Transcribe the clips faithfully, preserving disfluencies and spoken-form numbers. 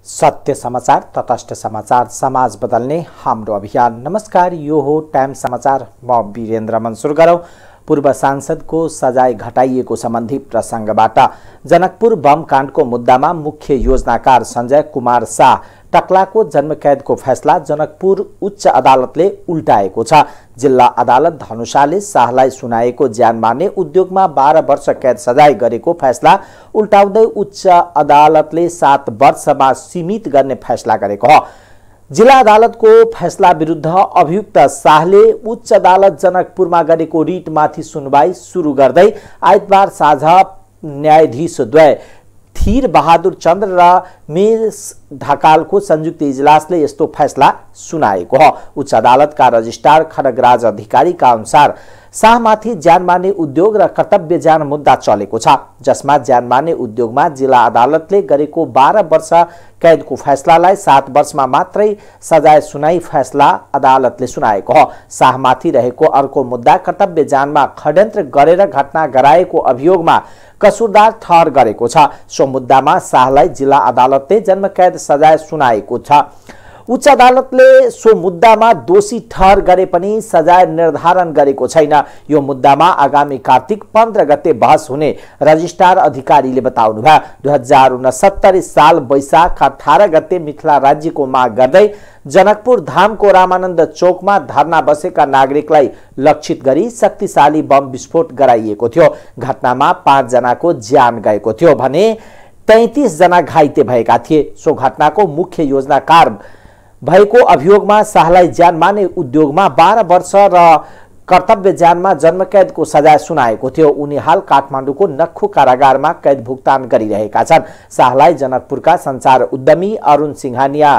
सत्य समाचार, तटस्थ समाचार, समाज बदल्ने हाम्रो अभियान। नमस्कार, यो हो टाइम समाचार। म वीरेन्द्र मन्सुर गरौँ। पूर्व सांसदको सजाय घटाइएको सम्बन्धी प्रसङ्गबाट जनकपुर बम काण्डको मुद्दामा मुख्य योजनाकार सञ्जय कुमार शाह टक्लाको जन्मकैदको फैसला जनकपुर उच्च अदालतले उल्टाएको छ। जिल्ला अदालत धनुषाले शाहलाई सुनाएको ज्यान मार्ने उद्योगमा बाह्र वर्ष कैद सजाय गरेको फैसला उल्टाउँदै उच्च अदालतले सात वर्षमा सीमित गर्ने फैसला गरेको हो। जिल्ला अदालतको फैसला विरुद्ध अभियुक्त शाहले उच्च अदालत जनकपुरमा गरेको रिटमाथि सुनवाई सुरु गर्दै आइतबार साँझ न्यायाधीशद्वय धीर बहादुर चन्द्र र मेस ढकालको संयुक्त इजलासले यस्तो फैसला सुनाएको हो। उच्च अदालतका रजिस्ट्रार खड्गराज अधिकारीका अनुसार शाहमाथि ज्यान मार्ने उद्योग र कर्तव्य ज्यान मुद्दा चलेको छ, जसमा ज्यान मार्ने उद्योगमा जिल्ला अदालतले गरेको बाह्र वर्ष कैदको फैसलालाई सात वर्षमा मात्रै सजाय सुनाई फैसला अदालतले सुनाएको हो। शाहमाथि रहेको अर्को मुद्दा कर्तव्य ज्यानमा षड्यन्त्र गरेर घटना गराएको अभियोगमा कसुरदार ठहर गरेको छ। सो मुद्दामा शाहलाई जिल्ला अदालतले जन्मकैद सजाय सुनाएको छ। उच्च अदालतले सो मुद्दामा दोषी ठहर गरे पनि सजाय निर्धारण गरेको छैन। यो मुद्दामा आगामी कार्तिक पन्ध्र गते बहस हुने रजिस्ट्रार अधिकारीले बताउनुभयो। दुई हजार उनसत्तरी साल वैशाख अठारह गते मिथिला राज्यको माग गर्दै जनकपुर धामको रामानन्द चोकमा धरना बसेका नागरिकलाई लक्षित गरी शक्तिशाली बम विस्फोट गराइएको थियो। घटनामा पाँच जनाको ज्यान गएको थियो भने तैंतीस जना घाइते भएका थिए। सो घटनाको मुख्य योजनाकार भएको अभियोगमा शाहलाई ज्यान मार्ने उद्योगमा बाह्र वर्ष र कर्तव्य ज्यानमा जन्मकैदको सजाय सुनाएको थियो। उनी हाल काठमाडौँको नक्खु कारागारमा कैद भुक्तान गरिरहेका छन्। शाहलाई जनकपुरका सञ्चार उद्यमी अरुण सिंघानिया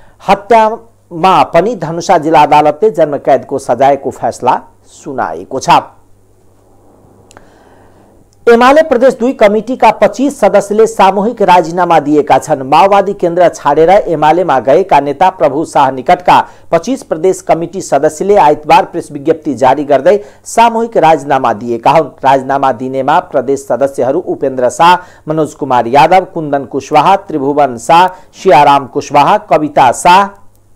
हत्यामा पनि धनुषा जिल्ला अदालतले जन्मकैदको सजायको फैसला सुनाएको छ। एमाले प्रदेश दुई कमिटीका पच्चीस सदस्यले सामूहिक राजीनामा दिएका छन्। माओवादी केन्द्र छाडेर एमालेमा गएका नेता प्रभु शाह निकटका पच्चीस प्रदेश कमिटी सदस्यले आइतबार प्रेस विज्ञप्ति जारी गर्दै सामूहिक राजीनामा दिएका हुन्। राजीनामा दिनेमा प्रदेश सदस्यहरू उपेन्द्र शाह, मनोज कुमार यादव, कुन्दन कुशवाहा, त्रिभुवन शाह, सियाराम कुशवाहा, कविता शाह,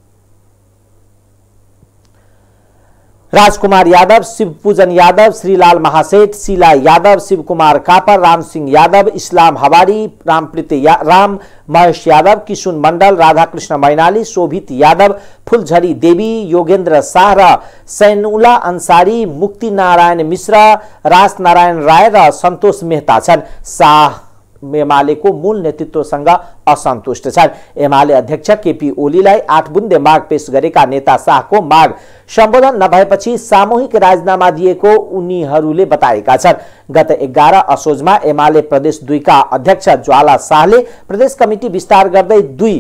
राजकुमार यादव, शिवपूजन यादव, श्रीलाल महासेठ, शीला यादव, शिवकुमार कापर, राम सिंह यादव, इस्लाम हवारी, रामप्रीत या, राम महेश यादव, किशुन मण्डल, राधाकृष्ण मैनाली, शोभित यादव, फुलझरी देवी, योगेन्द्र शाह र सैनुला अन्सारी, मुक्ति नारायण मिश्र, राज नारायण राय र सन्तोष मेहता छन्। शाह एमालेको मूल नेतृत्वसँग असन्तुष्ट छन्। एमाले अध्यक्ष केपी ओलीलाई आठ बुन्दे माग पेश गरेका नेता शाहको माग सम्बोधन नभएपछि सामूहिक राजीनामा दिएको उनीहरूले बताएका छन्। गत एघार असोजमा एमाले प्रदेश दुईका अध्यक्ष ज्वाला शाहले प्रदेश कमिटी विस्तार गर्दै दुई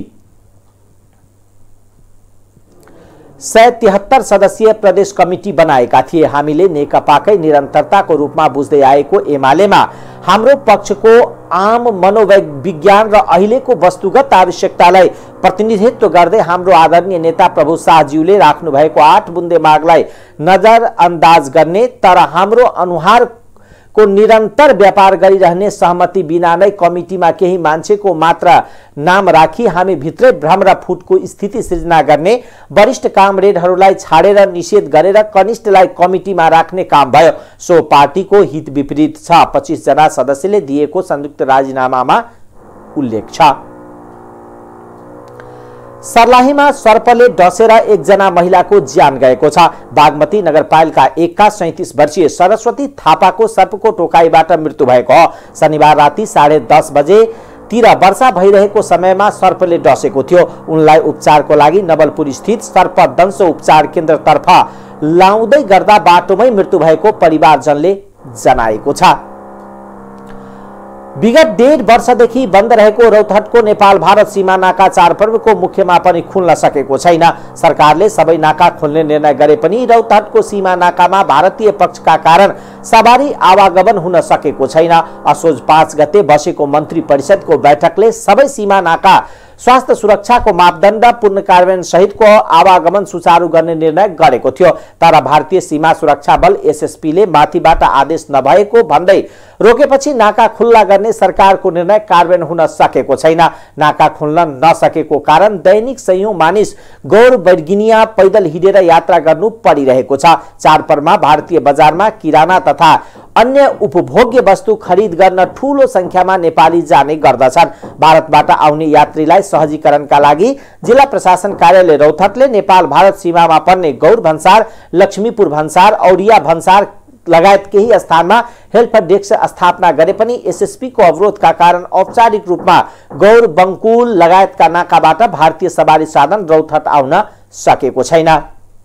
सय तिहत्तर सदस्यीय प्रदेश कमिटी बनाएका थिए। हामीले नेकपाकै निरन्तरताको रूपमा बुझ्दै आएको एमालेमा हाम्रो पक्षको आम मनोविज्ञान र अहिलेको वस्तुगत आवश्यकतालाई प्रतिनिधित्व गर्दै हाम्रो आदरणीय नेता प्रभु शाहज्यूले राख्नु भएको आठ बुन्दे मागलाई नजरअन्दाज गर्ने तर हाम्रो अनुहार को निरन्तर व्यापार गरिरहने सहमति बिना नै कमिटीमा केही मान्छेको मात्र नाम राखी हामी भित्रै भ्रम र फुटको स्थिति सृजना गर्ने, वरिष्ठ कामरेडहरूलाई छाडेर निषेध गरेर कनिष्ठलाई कमिटीमा राख्ने काम भयो। सो पार्टीको हित विपरीत छ। पच्चीस जना सदस्यले दिएको संयुक्त राजीनामामा उल्लेख छ। सर्लाहीमा सर्पले डसेर एकजना महिलाको ज्यान गएको छ। बागमती नगरपालिका एकका सैंतीस वर्षीय सरस्वती थापाको सर्पको टोकाइबाट मृत्यु भएको हो। शनिबार राति साढे दस बजे तिर वर्षा भइरहेको समयमा सर्पले डसेको थियो। उनलाई उपचारको लागि नवलपुर स्थित सर्प दंश उपचार केन्द्रतर्फ लाउँदै गर्दा बाटोमै मृत्यु भएको परिवारजनले जनाएको छ। विगत डेढ वर्षदेखि बन्द रहेको रौतहटको नेपाल भारत सीमा नाका चाडपर्वको मुख्यमा पनि खुल्न सकेको छैन। सरकारले सबै नाका खोल्ने निर्णय गरे पनि रौतहटको सीमा नाकामा भारतीय पक्षका कारण सवारी आवागमन हुन सकेको छैन। असोज पाँच गते बसेको मन्त्री परिषदको बैठकले सबै सीमा नाका स्वास्थ्य सुरक्षाको मापदण्ड पूर्ण कार्यान्वयन सहितको आवागमन सुचारू गर्ने निर्णय गरेको थियो। तर भारतीय सीमा सुरक्षा बल एसएसपीले माथिबाट आदेश नभएको भन्दै रोकेपछि नाका खुल्ला गर्ने सरकारको निर्णय कार्यान्वयन हुन सकेको छैन। नाका खुल्न नसकेको कारण दैनिक सयौं मानिस गौर बैर्गिनिया पैदल हिँडेर यात्रा गर्नु परिरहेको छ। चाडपर्वमा भारतीय बजारमा किराना तथा अन्य उपभोग्य वस्तु खरिद गर्न ठूलो संख्यामा नेपाली जाने गर्दछन्। भारतबाट आउने यात्रीलाई सहजीकरणका लागि जिल्ला प्रशासन कार्यालय रौतहटले नेपाल भारत सीमामा पर्ने गौर भन्सार, लक्ष्मीपुर भन्सार, औडिया भन्सार लगायत केही स्थानमा हेल्प डेस्क स्थापना गरे पनि एसएसपी को अवरोधका कारण औपचारिक रूपमा गौर, बंकुल लगायतका नाकाबाट भारतीय सवारी साधन रौतहट आउन सकेको छैन।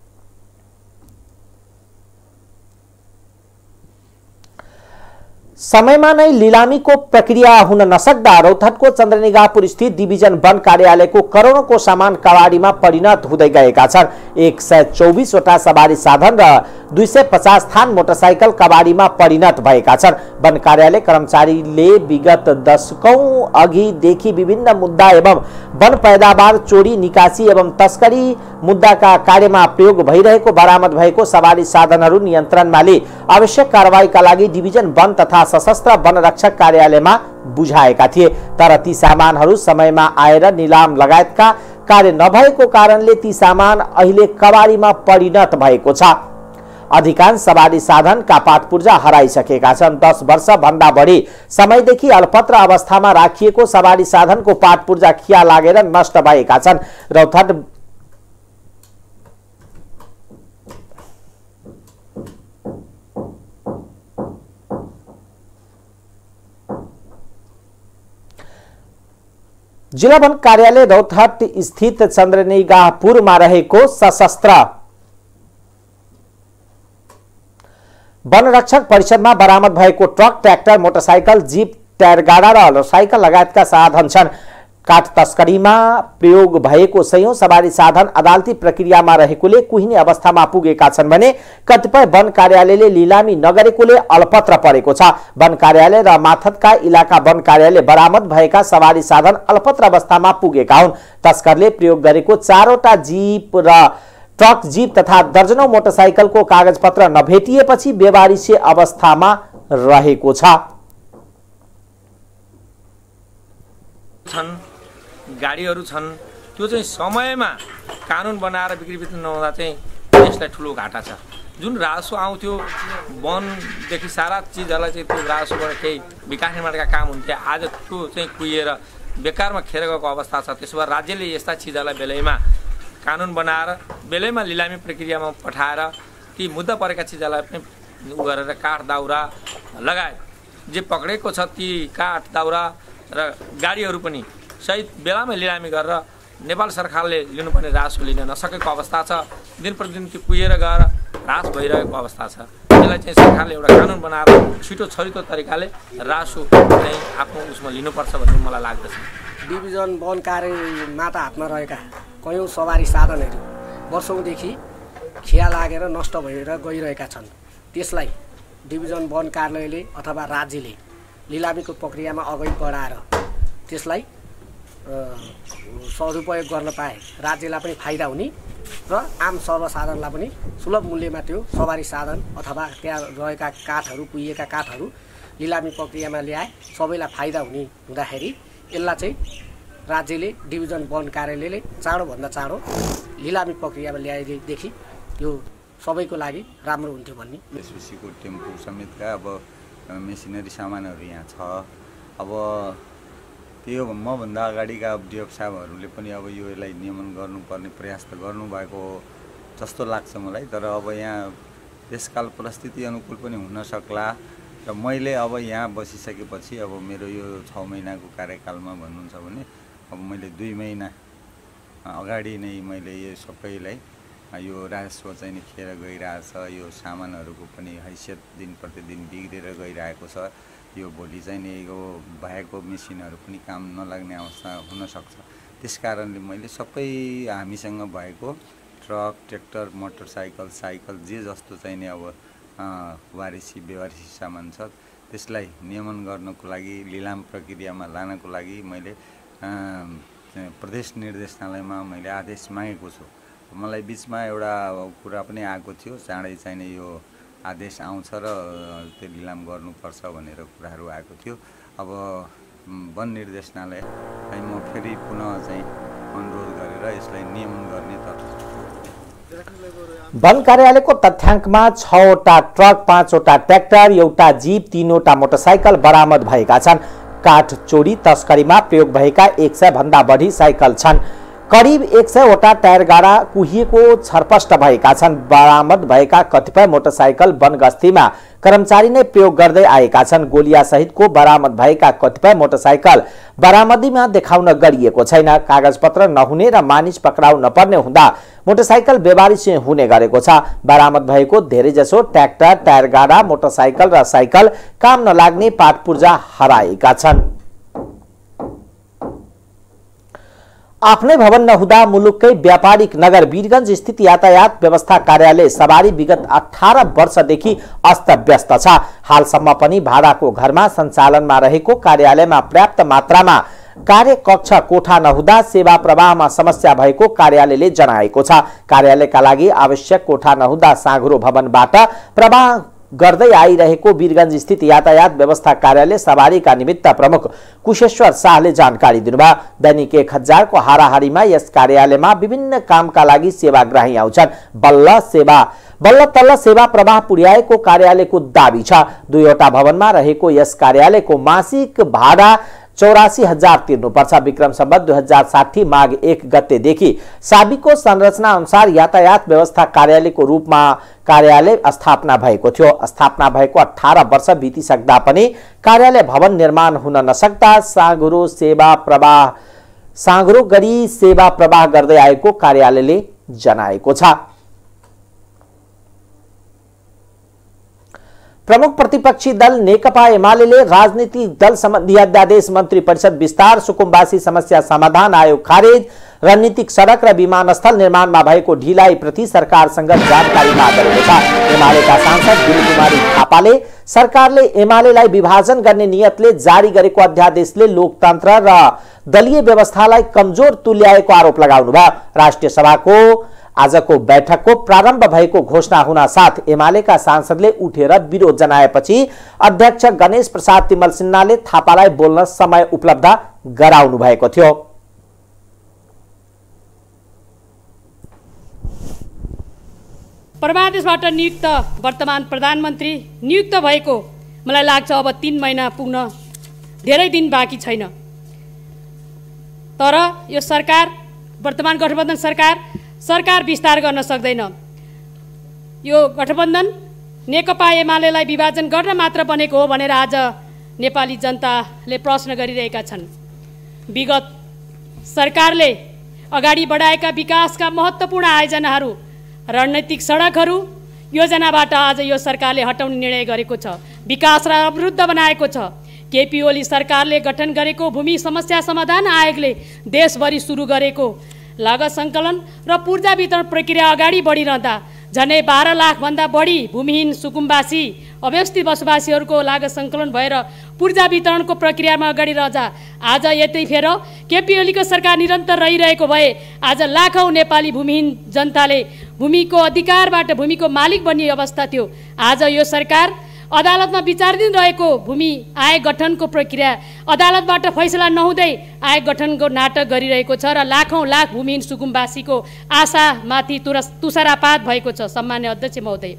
समयमा नै लिलामीको प्रक्रिया हुन नसक्दा रौतहटको चन्द्रनिगाहपुर स्थित डिभिजन वन कार्यालयको करोडौंको सामान कबाडीमा परिणत हुँदै गएका छन्। एक सय चौबिस वटा सवारी साधन र दुई सय पचास थान मोटरसाइकल कबाडीमा परिणत भएका छन्। वन कार्यालय कर्मचारीले विगत दशकौं अघिदेखि विभिन्न मुद्दा एवं वन पैदावार चोरी, निकासी एवं तस्करी मुद्दाका कार्यमा प्रयोग भइरहेको बरामद भएको सवारी साधनहरू नियन्त्रणमा लिई आवश्यक कारबाहीका लागि डिभिजन वन तथा सशस्त्र वन रक्षक कार्यालयमा बुझाएका थिए। तर ती सामानहरू समयमा आएर निलाम लगायतका कार्य नभएको कारणले ती सामान अहिले कबाडीमा परिणत भएको छ। अधिकांश सवारी साधनका पाटपुर्जा हराइसकेका छन्। दस वर्ष भन्दा बढी समयदेखि अल्पत्र अवस्थामा राखिएको सवारी साधनको पाटपुर्जा खिया लागेर नष्ट भएका छन्। रौतहट जिल्ला वन कार्यालय रौतहट स्थित चन्द्रनिगाहपुरमा रहेको सशस्त्र वन रक्षक परिषदमा बरामद भएको ट्रक, ट्र्याक्टर, मोटरसाइकल, जीप, टायरगाडा र साइकल लगायतका साधन छन्। काठ तस्करीमा प्रयोग भएको सयौं सवारी साधन अदालती प्रक्रियामा रहेकोले कुहिने अवस्थामा पुगेका छन् भने कतिपय वन कार्यालयले लिलामी नगरेकोले अल्पत्र परेको छ। वन कार्यालय र माथतका इलाका वन कार्यालय बरामद भएका सवारी साधन अल्पत्र अवस्थामा पुगेका हुन्। तस्करले प्रयोग गरेको चारवटा जीप र ट्रक, जीप तथा दर्जनौं मोटरसाइकलको कागजपत्र नभेटिएपछि बेवारिसे अवस्थामा रहेको छ। गाडीहरू छन् त्यो चाहिँ समयमा कानुन बनाएर बिक्री बिक्री नहुँदा चाहिँ देशलाई ठुलो घाटा छ। जुन राजस्व आउँथ्यो वनदेखि सारा चिजहरूलाई चाहिँ त्यो राजस्वबाट केही विकास निर्माणका काम हुन्थ्यो, आज त्यो चाहिँ कुहिएर बेकारमा खेर गएको अवस्था छ। त्यसो भए राज्यले यस्ता चिजहरूलाई बेलैमा कानुन बनाएर बेलैमा लिलामी प्रक्रियामा पठाएर ती मुद्दा परेका चिजहरूलाई पनि उ गरेर काठ, दाउरा लगायत जे पक्रेको छ ती काठ, दाउरा र गाडीहरू पनि सहित बेलामा लिलामी गरेर नेपाल सरकारले लिनुपर्ने राजस्व लिन नसकेको अवस्था छ। दिन प्रतिदिन त्यो कुहिएर गएर ह्रास भइरहेको अवस्था छ। यसलाई चाहिँ सरकारले एउटा कानुन बनाएर छिटो छरितो तरिकाले राजस्व चाहिँ आफ्नो उसमा लिनुपर्छ भन्ने मलाई लाग्दछ। डिभिजन वन कार्यमा त हातमा रहेका कयौं सवारी साधनहरू वर्षौंदेखि खिया लागेर नष्ट भएर गइरहेका छन्। त्यसलाई डिभिजन वन कार्यालयले अथवा राज्यले लिलामीको प्रक्रियामा अगाडि बढाएर त्यसलाई सदुपयोग गर्न पाए राज्यलाई पनि फाइदा हुने र आम सर्वसाधारणलाई पनि सुलभ मूल्यमा त्यो सवारी साधन अथवा त्यहाँ रहेका काठहरू, कुहिएका काठहरू लिलामी प्रक्रियामा ल्याए सबैलाई फाइदा हुने हुँदाखेरि यसलाई चाहिँ राज्यले डिभिजन वन कार्यालयले चाँडोभन्दा चाँडो लिलामी प्रक्रियामा ल्याएदेखि यो सबैको लागि राम्रो हुन्थ्यो भन्ने। एसबिसीको टेम्पो समेतका अब मेसिनरी सामानहरू यहाँ छ। अब त्यो मभन्दा अगाडिका डिएफ साहबहरूले पनि अब यो यसलाई नियमन गर्नुपर्ने प्रयास त गर्नुभएको जस्तो लाग्छ मलाई। तर अब यहाँ देशकाल परिस्थिति अनुकूल पनि हुन सक्ला र मैले अब यहाँ बसिसकेपछि अब मेरो यो छ महिनाको कार्यकालमा भन्नुहुन्छ भने अब मैले दुई महिना अगाडि नै मैले यो सबैलाई यो राजस्व चाहिँ खेर गइरहेछ। यो सामानहरूको पनि हैसियत दिन प्रतिदिन बिग्रेर गइरहेको छ। यो भोलि चाहिँ नि यो भएको मेसिनहरू पनि काम नलाग्ने अवस्था हुनसक्छ। त्यस कारणले मैले सबै हामीसँग भएको ट्रक, ट्र्याक्टर, मोटरसाइकल, साइकल जे जस्तो चाहिँ नि अब वारिसी बेवारिसी सामान छ त्यसलाई नियमन गर्नको लागि लिलाम प्रक्रियामा लानको लागि मैले प्रदेश निर्देशनालयमा मैले आदेश मागेको छु। मलाई बिचमा एउटा कुरा पनि आएको थियो, चाँडै चाहिने यो आदेश आउँछ र त्यो निलाम गर्नुपर्छ भनेर कुराहरू आएको थियो। अब वन निर्देशनालयलाई म फेरि पुनः चाहिँ अनुरोध गरेर यसलाई नियमन गर्ने तर्फ। वन कार्यालयको तथ्याङ्कमा छवटा ट्रक, पाँचवटा ट्र्याक्टर, एउटा जीप, तीनवटा मोटरसाइकल बरामद भएका छन्। काठ चोरी तस्करीमा प्रयोग भएका एक सय भन्दा बढी साइकल छन्। करिब एक सयवटा टायर गाडा कुहिएको छरपष्ट भएका छन्। बरामद भएका कतिपय मोटरसाइकल वन गस्तीमा कर्मचारी नै प्रयोग गर्दै आएका छन्। गोलिया सहितको बरामद भएका कतिपय मोटरसाइकल बरामदीमा देखाउन गरिएको छैन। कागजपत्र नहुने र मानिस पक्राउ नपर्ने हुँदा मोटरसाइकल बेबारिसे हुने गरेको छ। बरामद भएको धेरैजसो ट्र्याक्टर, टायर गाडा, मोटरसाइकल र साइकल काम नलाग्ने पाटपुर्जा हराएका छन्। आफ्नै भवन नहुँदा मुलुककै व्यापारिक नगर वीरगञ्ज स्थित यातायात व्यवस्था कार्यालय सवारी विगत अठारह वर्षदेखि अस्तव्यस्त छ। हालसम्म पनि भाडाको घरमा सञ्चालनमा रहेको कार्यालयमा पर्याप्त मात्रामा कार्यकक्ष कोठा नहुँदा सेवा प्रवाहमा समस्या भएको कार्यालयले जनाएको छ। कार्यालयका लागि आवश्यक कोठा नहुँदा साँघुरो भवनबाट प्रवाह गर्दै आइरहेको वीरगञ्ज स्थित यातायात व्यवस्था कार्यालय सवारीका निमित्त प्रमुख कुशेश्वर शाहले जानकारी दिनुभयो। दैनिक एक हजारको हाराहारीमा यस कार्यालयमा विभिन्न कामका लागि सेवाग्राही आउँछन्। बल्ल सेवा बल्ल तल्ल सेवा प्रवाह पुर्याएको कार्यालयको दाबी छ। दुईवटा भवनमा रहेको यस कार्यालयको मासिक भाडा चौरासी हजार तिर्नुपर्छ। विक्रम सम्वत दुई हजार साठी माघ एक गतेदेखि साबिको संरचना अनुसार यातायात व्यवस्था कार्यालयको रूपमा कार्यालय स्थापना भएको थियो। स्थापना भएको अठारह वर्ष बितिसक्दा पनि कार्यालय भवन निर्माण हुन नसक्दा साँघुरो सेवा प्रवाह साँघुरो गरी सेवा प्रवाह गर्दै आएको कार्यालयले जनाएको छ। प्रमुख प्रतिपक्षी दल नेकपा एमाले राजनीतिक दल सम्बन्धी अध्यादेश मन्त्री परिषद विस्तार, सुकुम्बासी समस्या समाधान आयोग खारेज, रणनीतिक सडक र विमानस्थल निर्माणमा भएको ढिलाइ प्रति सरकारसँग जानकारी माग गरेको छ। एमालेका सांसद दिलकुमारी थापाले सरकारले एमालेलाई विभाजन गर्ने नियतले जारी गरेको अध्यादेशले लोकतन्त्र र दलीय व्यवस्थालाई कमजोर तुल्याएको आरोप लगाउनुभयो। राष्ट्रिय सभाको आजको बैठकको प्रारम्भ भएको घोषणा हुन साथ एमालेका सांसदले उठेर विरोध जनाएपछि अध्यक्ष गणेश प्रसाद तिमल सिन्हाले थापालाई बोल्न समय उपलब्ध गराउनु भएको थियो। प्रदेशबाट नियुक्त वर्तमान प्रधानमन्त्री नियुक्त भएको मलाई लाग्छ अब तीन महिना पुग्न धेरै दिन बाँकी छैन। तर यो सरकार वर्तमान गठबन्धन सरकार सरकार विस्तार गर्न सक्दैन। यो गठबन्धन नेकपा एमालेलाई विभाजन गर्न मात्र बनेको हो भनेर आज नेपाली जनताले प्रश्न गरिरहेका छन्। विगत सरकारले अगाडि बढाएका विकासका महत्त्वपूर्ण आयोजनाहरू, रणनीतिक सडकहरू योजनाबाट आज यो सरकारले हटाउने निर्णय गरेको छ। विकासलाई अवरुद्ध बनाएको छ। केपी ओली सरकारले गठन गरेको भूमि समस्या समाधान आयोगले देशभरि सुरु गरेको लागत सङ्कलन र पूर्जा वितरण प्रक्रिया अगाडि बढिरहँदा झन्डै बाह्र लाख भन्दा बढी भूमिहीन सुकुम्बासी अव्यवस्थित बसोबासीहरूको लागत सङ्कलन भएर पूर्जा वितरणको प्रक्रियामा अगाडि रहँदा आज यतिखेर केपी ओलीको सरकार निरन्तर रहिरहेको भए आज लाखौँ नेपाली भूमिहीन जनताले भूमिको अधिकारबाट भूमिको मालिक बन्ने अवस्था थियो। आज यो सरकार अदालतमा विचाराधीन रहेको भूमि आयोग गठनको प्रक्रिया अदालतबाट फैसला नहुँदै आयोग गठनको नाटक गरिरहेको छ र लाखौँ लाख भूमिहीन सुकुम्बासीको आशामाथि तुषारापात भएको छ। सम्मान्य अध्यक्ष महोदय,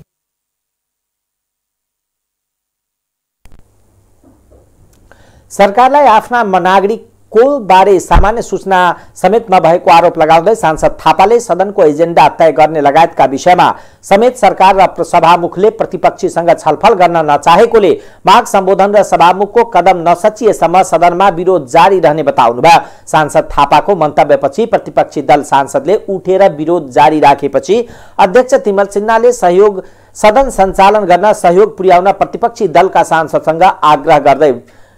सरकारलाई आफ्ना नागरिक को बारे सामान्य सूचना समेत नभएको आरोप लगाउँदै सांसद थापाले सदनको एजेन्डा तय गर्ने लगायतका विषयमा समेत सरकार र सभामुखले प्रतिपक्षीसँग छलफल गर्न नचाहेकोले माग सम्बोधन र सभामुखको कदम नसचिएसम्म सदनमा विरोध जारी रहने बताउनुभयो। सांसद थापाको मन्तव्यपछि प्रतिपक्षी दल सांसदले उठेर विरोध जारी राखेपछि अध्यक्ष तिमल सिन्हाले सहयोग सदन सञ्चालन गर्न सहयोग पुर्याउन प्रतिपक्षी दलका सांसदसँग आग्रह गर्दै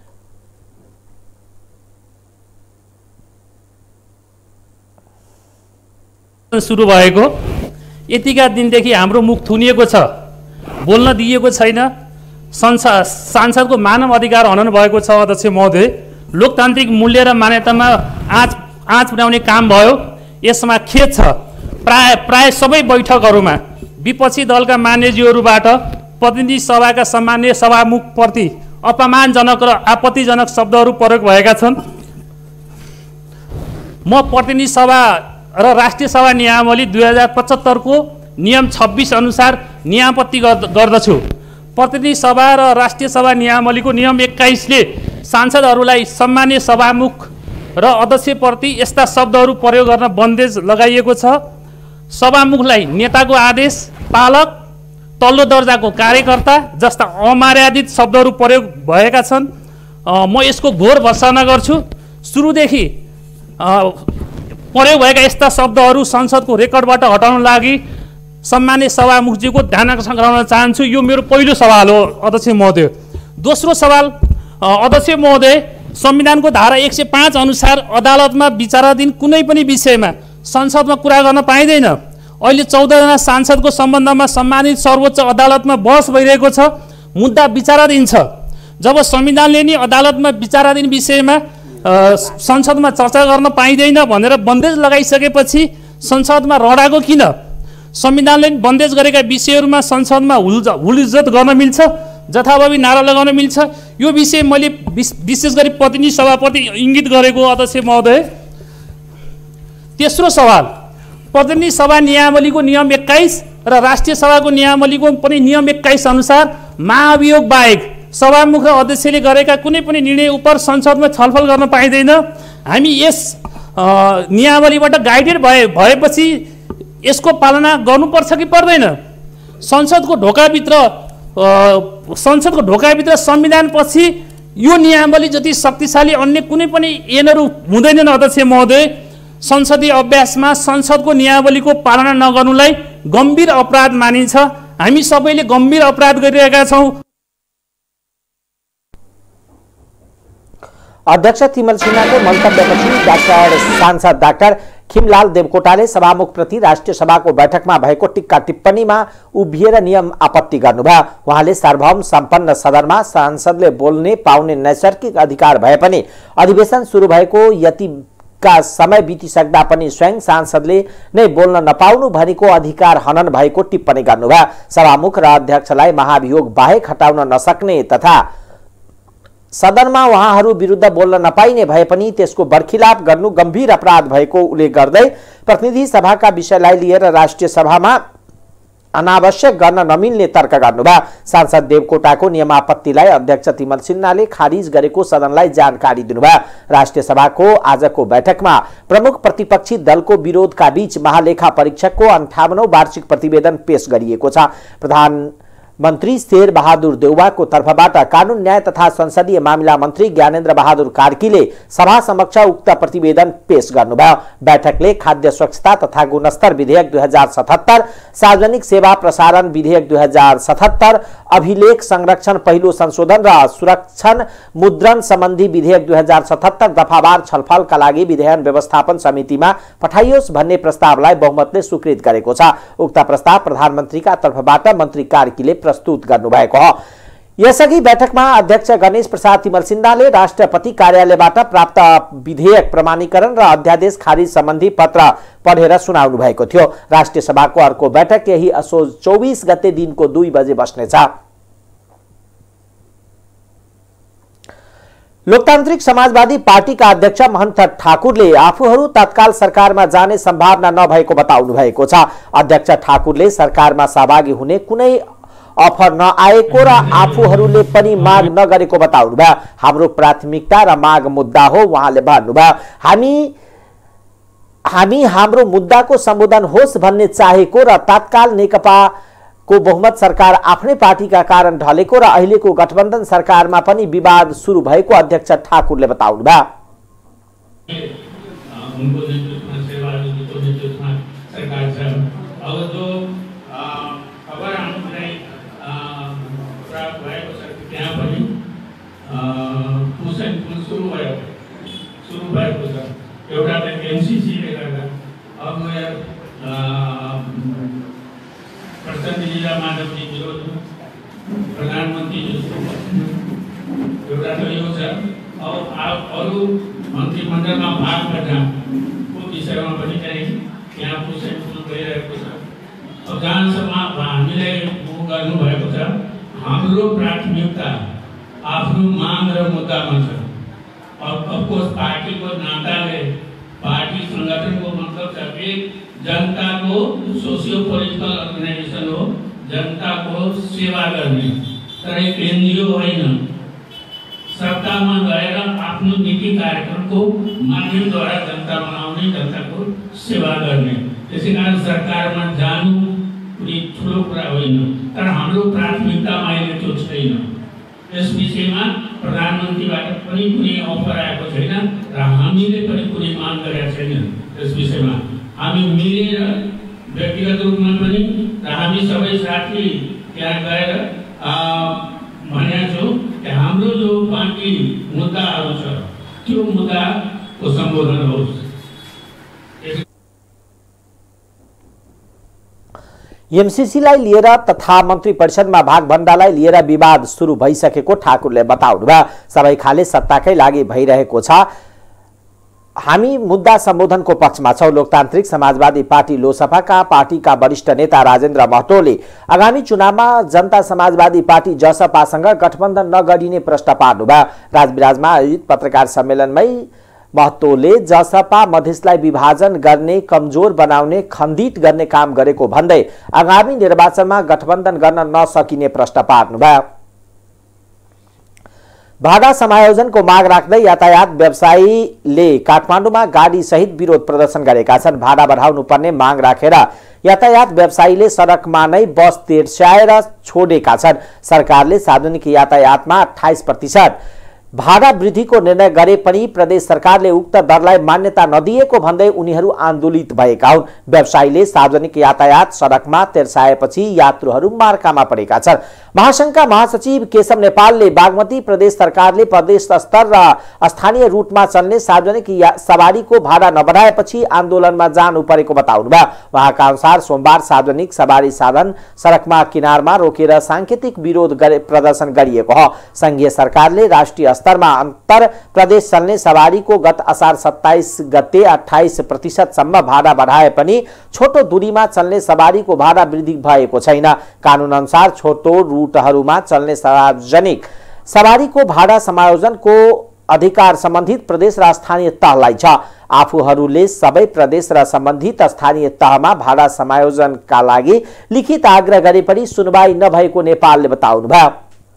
सुरु भएको यतिका दिनदेखि हाम्रो मुख थुनिएको छ, बोल्न दिएको छैन। संसद सांसदको मानव अधिकार हनन भएको छ। अध्यक्ष महोदय, लोकतान्त्रिक मूल्य र मान्यतामा आँच आँच पुर्याउने काम भयो। यसमा खेद छ, प्राय प्राय सबै बैठकहरूमा विपक्षी दलका मान्यज्यूहरूबाट प्रतिनिधि सभाका सम्मान्य सभामुखप्रति अपमानजनक र आपत्तिजनक शब्दहरू प्रयोग भएका छन्। म प्रतिनिधि सभा र राष्ट्रिय सभा नियमावली दुई हजार पचहत्तरको नियम छब्बिस अनुसार नियामपत्ति गर्दछु। प्रतिनिधि सभा र राष्ट्रिय सभा नियमावलीको नियम एक्काइसले सांसदहरूलाई सम्मान्य सभामुख र अध्यक्षप्रति यस्ता शब्दहरू प्रयोग गर्न बन्देज लगाइएको छ। सभामुखलाई नेताको आदेश, पालक, तल्लो दर्जाको कार्यकर्ता जस्ता अमर्यादित शब्दहरू प्रयोग भएका छन्। म यसको घोर भर्त्सना गर्छु। सुरुदेखि प्रयोग भएका यस्ता शब्दहरू संसदको रेकर्डबाट हटाउन लागि सम्मान्य सभामुखजीको ध्यान आकर्षण गराउन चाहन्छु। यो मेरो पहिलो सवाल हो अध्यक्ष महोदय। दोस्रो सवाल अध्यक्ष महोदय, संविधानको धारा एक सय पाँच अनुसार अदालतमा विचाराधीन कुनै पनि विषयमा संसदमा कुरा गर्न पाइँदैन। अहिले चौधजना सांसदको सम्बन्धमा सम्मानित सर्वोच्च अदालतमा बहस भइरहेको छ, मुद्दा विचाराधीन छ। जब संविधानले नि अदालतमा विचाराधीन विषयमा संसदमा चर्चा गर्न पाइँदैन भनेर बन्देज लगाइसकेपछि संसदमा रडाको किन? संविधानले बन्देज गरेका विषयहरूमा संसदमा हुल हुलइज्जत गर्न मिल्छ, जथाभावी नारा लगाउन मिल्छ। यो विषय मैले विशेष गरी प्रतिनिधि सभाप्रति इङ्गित गरेको अध्यक्ष महोदय। तेस्रो सवाल, प्रतिनिधि सभा नियमावलीको नियम एक्काइस र राष्ट्रिय सभाको नियमावलीको पनि नियम एक्काइस अनुसार महाभियोग बाहेक सभामुख र अध्यक्षले गरेका कुनै पनि निर्णय उप संसदमा छलफल गर्न पाइँदैन। हामी यस नियमावलीबाट गाइडेड भए भएपछि यसको पालना गर्नुपर्छ कि पर्दैन? संसदको ढोकाभित्र संसदको ढोकाभित्र संविधानपछि यो नियमावली जति शक्तिशाली अन्य कुनै पनि ऐनहरू हुँदैनन् अध्यक्ष महोदय। संसदीय अभ्यासमा संसदको नियमावलीको पालना नगर्नुलाई गम्भीर अपराध मानिन्छ। हामी सबैले गम्भीर अपराध गरिरहेका छौँ। अध्यक्ष तिमल सिन्हाको मन्तव्यपछि डाक्टर सांसद डाक्टर खिमलाल देवकोटाले सभामुखप्रति राष्ट्रिय सभाको बैठकमा भएको टिक्का टिप्पणीमा उभिएर नियम आपत्ति गर्नुभयो। उहाँले सार्वभौम सम्पन्न सदनमा सांसदले बोल्ने पाउने नैसर्गिक अधिकार भए पनि अधिवेशन सुरु भएको यति का समय बितिसक्दा पनि स्वयं सांसदले नै बोल्न नपाउनु भनेको अधिकार हनन भएको टिप्पणी गर्नुभयो। सभामुख र अध्यक्षलाई महाभियोग बाहेक हटाउन नसक्ने तथा सदनमा उहाँहरू विरुद्ध बोल्न नपाइने भए पनि त्यसको बर्खिलाप गर्नु गम्भीर अपराध भएको उल्लेख गर्दै प्रतिनिधि सभाका विषयलाई लिएर राष्ट्रिय सभामा अनावश्यक गर्न नमिल्ने तर्क गर्नुभयो। सांसद देवकोटाको नियमापत्तिलाई अध्यक्ष तिमल सिन्हाले खारिज गरेको सदनलाई जानकारी दिनुभयो। राष्ट्रिय सभाको आजको बैठकमा प्रमुख प्रतिपक्षी दलको विरोधका बीच महालेखा परीक्षकको अन्ठावनौं वार्षिक प्रतिवेदन पेश गरिएको छ। प्रधान मन्त्री शेर बहादुर देउवाको तर्फबाट कानून न्याय तथा संसदीय मामिला मन्त्री ज्ञानेन्द्र बहादुर कार्कीले सभा समक्ष उक्त प्रतिवेदन पेश गर्नुभयो। बैठकले खाद्य स्वच्छता तथा गुणस्तर विधेयक दुई हजार सतहत्तर, सार्वजनिक सेवा प्रसारण विधेयक दुई हजार सतहत्तर, अभिलेख संरक्षण पहिलो संशोधन र सुरक्षण मुद्रण सम्बन्धी विधेयक दुई हजार सतहत्तर दफावार छलफलका लागि विधायन व्यवस्थापन समितिमा पठाइयोस् भन्ने प्रस्तावलाई बहुमतले स्वीकृत गरेको छ। उक्त प्रस्ताव प्रधानमन्त्रीका तर्फबाट मन्त्री कार्कीले प्रस्तुत गर्नुभएको हो। यसअघि बैठकमा अध्यक्ष गणेश प्रसाद तिमल सिन्हाले राष्ट्रपति कार्यालयबाट प्राप्त विधेयक प्रमाणीकरण र अध्यादेश खारिज सम्बन्धी पत्र पढेर सुनाउनु भएको थियो। राष्ट्रिय सभाको अर्को बैठक यही असोज चौबीस गते दिनको दुई बजे बस्नेछ। लोकतान्त्रिक समाजवादी पार्टीका अध्यक्ष महन्त ठाकुरले आफूहरू तत्काल सरकारमा जाने सम्भावना नभएको बताउनु भएको छ। अध्यक्ष ठाकुरले सरकारमा सहभागी हुने कुनै अफर नआएको र आफूहरूले पनि माग नगरेको बताउनुभयो। हाम्रो प्राथमिकता र माग मुद्दा हो उहाँले भन्नुभयो। हामी हामी हाम्रो मुद्दाको सम्बोधन होस् भन्ने चाहेको र तत्काल नेकपाको बहुमत सरकार आफ्नै पार्टीका कारण ढलेको र अहिलेको गठबन्धन सरकारमा पनि विवाद सुरु भएको अध्यक्ष ठाकुरले बताउनुभयो। एउटा त एमसीसीले गर्दा अब प्रचण्डजी र माधवजी विरोध, प्रधानमन्त्री एउटा त यो छ। अब अरू मन्त्रीमण्डलमा भाग गर्दा हामीले गर्नुभएको छ। हाम्रो प्राथमिकता आफ्नो माग र मुद्दामा छ। अफकोर्स पार्टीको नाताले पार्टी संगठनको मतलब छ कि जनताको सोसियो पोलिटिकल अर्गनाइजेसन हो, जनताको सेवा गर्ने, तर एक एनजिओ होइन। सत्तामा गएर आफ्नो नीति कार्यक्रमको माध्यमद्वारा जनतामा आउने, जनताको सेवा गर्ने। त्यसै कारण सरकारमा जानु कुनै ठुलो कुरा होइन, तर हाम्रो प्राथमिकतामा अहिले त्यो छैन। यस विषयमा प्रधानमन्त्रीबाट पनि कुनै अफर आएको छैन र हामीले पनि कुनै माग गरेका छैन। यस विषयमा हामी मिलेर व्यक्तिगत रूपमा पनि र हामी सबै साथी त्यहाँ गएर भनेका छौँ कि हाम्रो जो बाँकी मुद्दाहरू छ त्यो मुद्दाको सम्बोधन होस्। एमसीसीलाई लिएर तथा मन्त्री परिषदमा भागभन्डालाई लिएर विवाद सुरु भइसकेको ठाकुरले बताउनुभयो। सबै खाले सत्ताकै लागि भइरहेको छ। हामी मुद्दा सम्बोधनको पक्षमा छौं। लोकतान्त्रिक समाजवादी पार्टी लोसपाका पार्टीका वरिष्ठ नेता राजेन्द्र महतोले आगामी चुनावमा जनता समाजवादी पार्टी जसपासँग गठबन्धन नगरिने प्रश्न पार्नुभयो। राजविराजमा आयोजित पत्रकार सम्मेलनमै महतोले जसपा मधेसलाई विभाजन गर्ने, कमजोर बनाउने, खण्डित गर्ने काम गरेको भन्दै आगामी निर्वाचनमा गठबन्धन गर्न नसकिने प्रश्न पार्नुभयो। भाडा समायोजनको माग राख्दै यातायात व्यवसायीले काठमाडौँमा गाडी सहित विरोध प्रदर्शन गरेका छन्। भाडा बढाउनु पर्ने माग राखेर यातायात व्यवसायीले सडकमा नै बस तेर्स्याएर छोडेका छन्। सरकारले सार्वजनिक यातायातमा अठाइस प्रतिशत भाडा वृद्धिको निर्णय गरे पनि प्रदेश सरकारले उक्त दरलाई मान्यता नदिएको भन्दै उनीहरू आन्दोलित भएका हुन्। व्यवसायीले सार्वजनिक यातायात सडकमा तेर्साएपछि यात्रुहरू मार्कामा परेका छन्। महासंघका महासचिव केशव नेपालले बागमती प्रदेश सरकारले प्रदेश स्तर र स्थानीय रूटमा चल्ने सार्वजनिक सवारीको भाडा नबढाएपछि आन्दोलनमा जानु परेको बताउनुभयो। उहाँका अनुसार सोमबार सार्वजनिक सवारी साधन सडकमा किनारमा रोकेर सांकेतिक विरोध प्रदर्शन गरिएको हो। संघीय सरकारले राष्ट्रिय स्तरमा अन्तर प्रदेश चल्ने सवारीको गत असार सत्ताइस गते अठाइस प्रतिशतसम्म भाडा बढाए पनि छोटो दूरीमा चल्ने सवारीको भाडा वृद्धि भएको छैन। कानून अनुसार छोटो रूटहरूमा चल्ने सार्वजनिक सवारीको भाडा समायोजनको अधिकार सम्बन्धित प्रदेश र स्थानीय तहलाई छ। आफूहरूले सबै प्रदेश र सम्बन्धित स्थानीय तहमा भाडा समायोजनका लागि लिखित आग्रह गरे पनि सुनवाई नभएको नेपालले बताउनुभयो।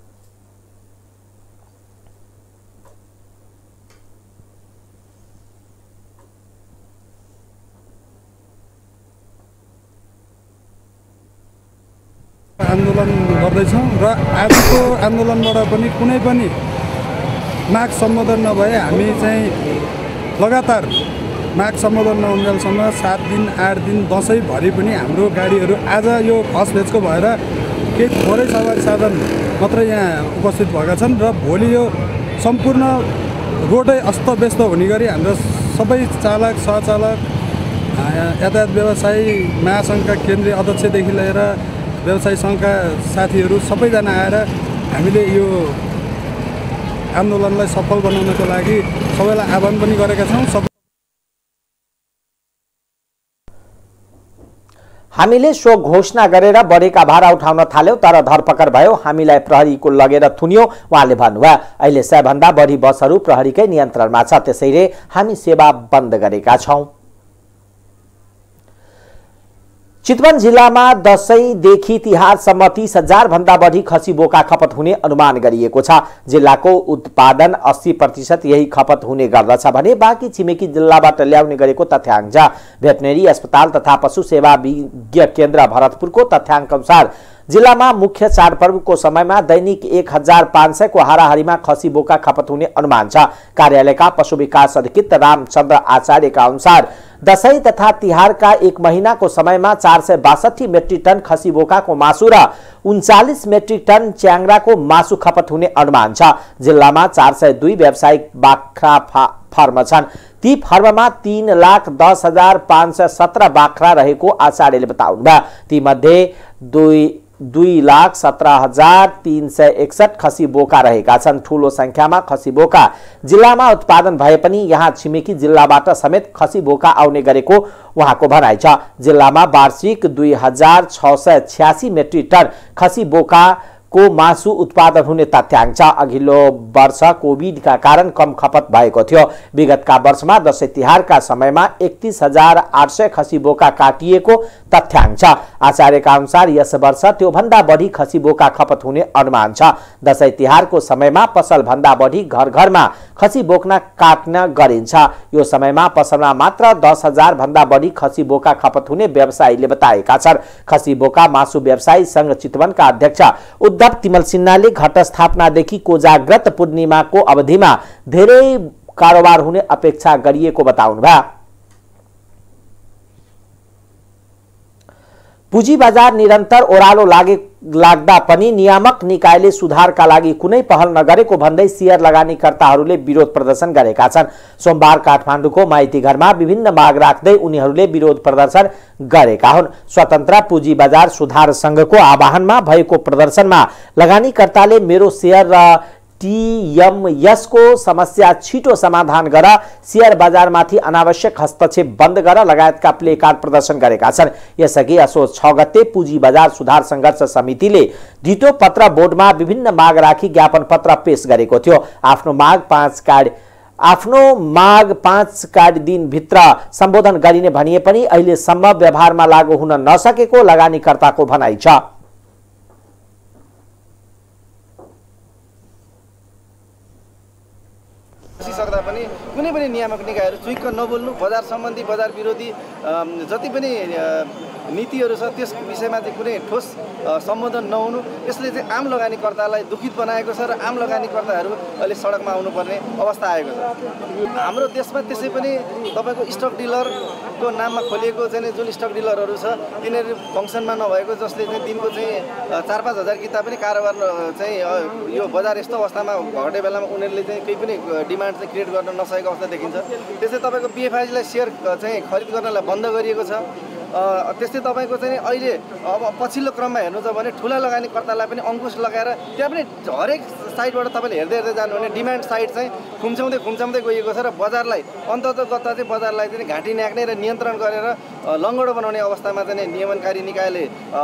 आन्दोलन गर्दैछौँ र आजको आन्दोलनबाट पनि कुनै पनि माग सम्बोधन नभए हामी चाहिँ लगातार माग सम्बोधन नहुन्जेलसम्म सात दिन आठ दिन दसैँभरि पनि हाम्रो गाडीहरू आज यो फसफेचको भएर केही थोरै सवारी साधन मात्र यहाँ उपस्थित भएका छन् र भोलि यो सम्पूर्ण रोडै अस्तव्यस्त हुने गरी हाम्रो सबै चालक सहचालक यातायात व्यवसायी महासङ्घका केन्द्रीय अध्यक्षदेखि लिएर व्यवसायी सङ्घका साथीहरू सबैजना आएर हामीले यो आन्दोलनलाई सफल बनाउनको लागि सबैलाई आह्वान पनि गरेका छौँ। हामीले सो घोषणा गरेर बढेका भाडा उठाउन थाल्यौं तर धरपकड भयो, हामीलाई प्रहरीको लगेर थुन्यो उहाँले भन्नुभयो। अहिले सय भन्दा बढी बसहरू प्रहरीकै नियन्त्रणमा छ, त्यसैले हामी सेवा बन्द गरेका छौं। चितवन जिल्लामा दशैंदेखि तिहारसम्म तीस हजार भन्दा बढी खसी बोका खपत हुने अनुमान गरिएको छ। जिल्लाको उत्पादन अस्सी प्रतिशत यही खपत हुने गर्दछ भने बाँकी छिमेकी जिल्लाबाट ल्याउने गरेको तथ्याङ्क छ। भेटनेरी अस्पताल तथा पशु सेवा विज्ञ केन्द्र भरतपुरको तथ्याङ्क अनुसार जिल्लामा मुख्य चाडपर्वको समयमा दैनिक एक हजार पाँच सय को हाराहारीमा खसी बोका खपत हुने अनुमान छ। कार्यालयका पशु विकास अधिकृत रामचन्द्र आचार्यका अनुसार दशैं तथा तिहारका एक महीनाको समयमा चार सय बासठी मेट्रिक टन खसी बोकाको मासु र उन्चालिस मेट्रिक टन च्याङ्राको मासु खपत हुने अनुमान छ। जिल्लामा चार सय दुई व्यावसायिक बाख्रा फर्म छन्। ती फर्ममा तीन लाख दस हजार पाँच सय सत्र बाख्रा रहेको आचार्यले बताउनुभयो। ती मध्ये दुई दुई लाख सत्र हजार तीन सय एकसठ खसी बोका रहेका छन्। ठूलो संख्यामा खसी बोका जिल्लामा उत्पादन भए पनि यहाँ छिमेकी जिल्लाबाट समेत खसी बोका आउने गरेको उहाँको भनाइ छ। जिल्लामा वार्षिक दुई हजार छ सय छ्यासी मेट्रिक टन खसी बोका को मासु उत्पादन हुने तथ्याङ्क छ। अघिल्लो वर्ष कोभिडका कारण कम खपत भएको थियो। विगतका वर्षमा दशैं तिहारका समयमा एकतीस हजार आठ सय खसी बोका काटिएको तथ्याङ्क छ। आचार्यका अनुसार यस वर्ष त्योभन्दा बढी खसी बोका खपत हुने अनुमान छ। दशैं तिहारको समयमा पसलभन्दा बढी घर घरमा खसी बोक्न काट्न गरिन्छ। यो समयमा पसलमा मात्र दस हजार भन्दा बढी खसी बोका खपत हुने व्यवसायीले बताएका छन्। खसी बोका मासु व्यवसायी संघ चितवनका अध्यक्ष उद्धव तिमल सिन्हाले घटस्थापनादेखि कोजाग्रत पूर्णिमाको अवधिमा धेरै कारोबार हुने अपेक्षा गरिएको बताउनुभयो। पुँजी बजार निरन्तर ओह्रालो लागे लाग्दा पनि नियामक निकायले सुधारका लागि कुनै पहल नगरेको भन्दै शेयर लगानीकर्ताहरूले विरोध प्रदर्शन गरेका छन्। सोमबार काठमाडौँको माइतीघरमा विभिन्न माग राख्दै उनीहरूले विरोध प्रदर्शन गरेका हुन्। स्वतन्त्र पुँजी बजार सुधार संघको आह्वानमा भएको प्रदर्शनमा लगानीकर्ताले मेरो शेयर र टीएमएस को समस्या छिटो समाधान गर, शेयर बजारमाथि अनावश्यक हस्तक्षेप बन्द गर लगायतका प्ले कार्ड प्रदर्शन गरेका छन्। यसअघि असोज छ गते पुँजी बजार सुधार संघर्ष समितिले ढिटो पत्र बोर्डमा विभिन्न माग राखी ज्ञापन पत्र पेश गरेको थियो। आफ्नो माग पाँच कार्ड आफ्नो माग पाँच कार्ड दिनभित्र सम्बोधन गरिने भनिए पनि अहिलेसम्म व्यवहारमा लागू हुन नसकेको लगानीकर्ताको भनाइ छ। सक्दा पनि कुनै पनि नियामक निकायहरू चुइक्क नबोल्नु, बजार सम्बन्धी बजार विरोधी जति पनि नीतिहरू छ त्यस विषयमा चाहिँ कुनै ठोस सम्बोधन नहुनु, यसले चाहिँ आम लगानीकर्तालाई दुखित बनाएको छ र आम लगानीकर्ताहरू अहिले सडकमा आउनुपर्ने अवस्था आएको छ। हाम्रो देशमा त्यसै पनि तपाईँको स्टक डिलरको नाममा खोलिएको चाहिँ जुन स्टक डिलरहरू छ तिनीहरू फङ्सनमा नभएको, जसले चाहिँ दिनको चाहिँ चार पाँच हजार किताब पनि कारोबार चाहिँ यो बजार यस्तो अवस्थामा घटे बेलामा उनीहरूले चाहिँ केही पनि डिमान्ड चाहिँ क्रिएट गर्न नसकेको अवस्था देखिन्छ। त्यसै तपाईँको बिएफआईलाई सेयर चाहिँ खरिद गर्नलाई बन्द गरिएको छ। त्यस्तै तपाईँको चाहिँ अहिले अब पछिल्लो क्रममा हेर्नु छ भने ठुला लगानीकर्तालाई पनि अङ्कुश लगाएर त्यहाँ पनि हरेक साइडबाट तपाईँले हेर्दै हेर्दै जानु भने डिमान्ड साइड चाहिँ खुम्चाउँदै खुम्चाउँदै गइएको छ र बजारलाई अन्ततगत चाहिँ बजारलाई चाहिँ घाँटी न्याक्ने र नियन्त्रण गरेर लङ्गडो बनाउने अवस्थामा चाहिँ नियमनकारी निकायले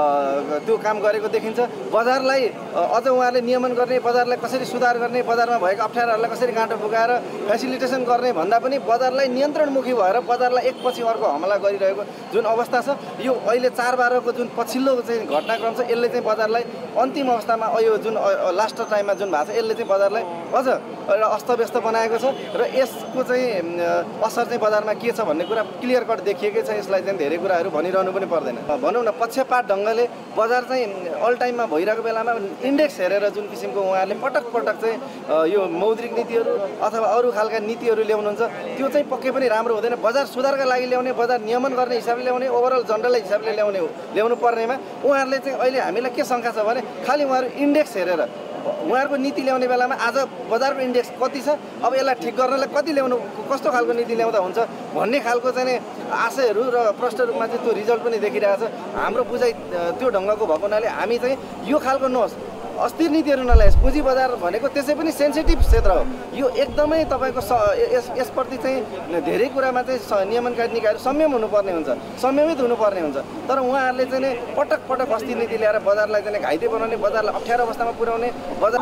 त्यो काम गरेको देखिन्छ। बजारलाई अझ उहाँले नियमन गर्ने, बजारलाई कसरी सुधार गर्ने, बजारमा भएको अप्ठ्याराहरूलाई कसरी गाँटो फुकाएर फेसिलिटेसन गर्ने भन्दा पनि बजारलाई नियन्त्रणमुखी भएर बजारलाई एकपछि अर्को हमला गरिरहेको जुन अवस्था छ, यो अहिले चार बाह्रको जुन पछिल्लो चाहिँ घटनाक्रम छ यसले चाहिँ बजारलाई अन्तिम अवस्थामा यो जुन लास्ट टाइममा जुन भएको छ यसले चाहिँ बजारलाई अझ अस्तव्यस्त बनाएको छ र यसको चाहिँ असर चाहिँ बजारमा के छ भन्ने कुरा क्लियर कट देखिएकै छ। यसलाई चाहिँ धेरै कुराहरू भनिरहनु पनि पर्दैन। भनौँ न पक्षपात ढङ्गले बजार चाहिँ अल टाइममा भइरहेको बेलामा इन्डेक्स हेरेर जुन किसिमको उहाँहरूले पटक पटक चाहिँ यो मौद्रिक नीतिहरू अथवा अरू खालका नीतिहरू ल्याउनुहुन्छ त्यो चाहिँ पक्कै पनि राम्रो हुँदैन। बजार सुधारका लागि ल्याउने, बजार नियमन गर्ने हिसाबले ल्याउने, ओभरअल जनरल हिसाबले ल्याउने हो ल्याउनु पर्नेमा उहाँहरूले चाहिँ अहिले हामीलाई के शङ्का छ भने खालि उहाँहरू इन्डेक्स हेरेर उहाँहरूको नीति ल्याउने बेलामा आज बजारको इन्डेक्स कति छ, अब यसलाई ठिक गर्नलाई कति ल्याउनु, कस्तो खालको नीति ल्याउँदा हुन्छ भन्ने खालको चाहिँ आशयहरू र प्रष्ट रूपमा चाहिँ त्यो रिजल्ट पनि देखिरहेको छ। हाम्रो बुझाइ त्यो ढङ्गको भएको हुनाले हामी चाहिँ यो खालको नहोस्, अस्थिर नीतिहरू नल्याओस्। पुँजी बजार भनेको त्यसै पनि सेन्सिटिभ क्षेत्र हो, यो एकदमै तपाईँको यस यसप्रति चाहिँ धेरै कुरामा चाहिँ नियमनकारी निकायहरू संयम हुनुपर्ने हुन्छ, संयमित हुनुपर्ने हुन्छ। तर उहाँहरूले चाहिँ पटक पटक अस्थिर नीति ल्याएर बजारलाई चाहिँ घाइते बनाउने, बजारलाई अप्ठ्यारो अवस्थामा पुर्याउने बजार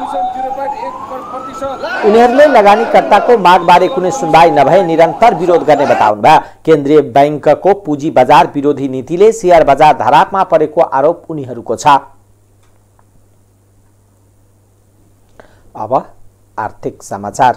उनीहरूले लगानीकर्ताको मागबारे कुनै सुनवाई नभए निरन्तर विरोध गर्ने बताउनुभयो। केन्द्रीय बैंकको पुँजी बजार विरोधी नीतिले शेयर बजार धरापमा परेको आरोप उनीहरूको छ। अब आर्थिक समाचार।